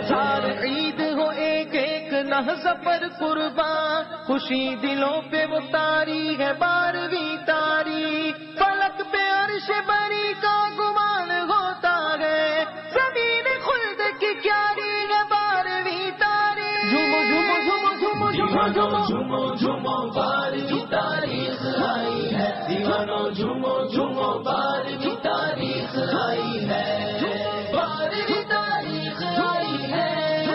ہزار عید ہو ایک ایک لحظہ پر قربان، خوشی دلوں پہ وہ طاری ہے 12ویں تاریخ، فلک پہ عرش بری کا گمان ہوتا ہے، زمین خلد کی کیاری ہے 12ویں تاریخ، جھومو جھومو جھومو جھومو جھومو جھومو جھومو 12ویں تاریخ آئی ہے، دیوانو جھومو جھومو 12ویں تاریخ آئی ہے، 12ویں تاریخ آئی ہے،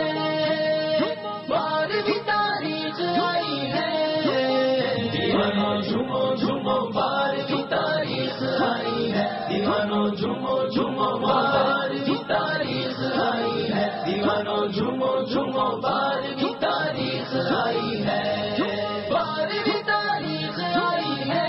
12ویں تاریخ آئی ہے، دیوانو جھومو جھومو 12ویں تاریخ آئی ہے، دیوانو جھومو جھومو 12ویں تاریخ آئی ہے، دیوانو جھومو جھومو 12ویں تاریخ آئی ہے، 12ویں تاریخ آئی ہے،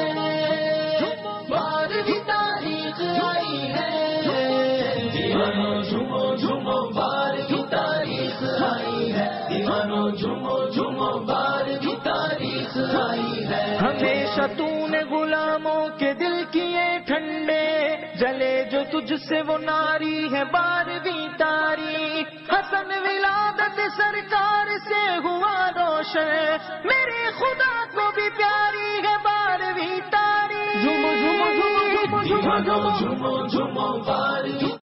12ویں تاریخ آئی ہے، دیوانو جھومو جھومو 12ویں تاریخ آئی ہے، دیوانو جھومو جھومو 12ویں تاریخ آئی ہے، ہمیشہ تو نے غلاموں کے دل کیے ٹھنڈے، جلے جو تجھ سے وہ ناری ہے 12ویں تاریخ، حسن ولادت سرکار سے ہوا روشن، میرے خدا کو بھی پیاری ہے 12ویں تاریخ، جھومو جھومو جھومو جھومو جھومو جھومو 12ویں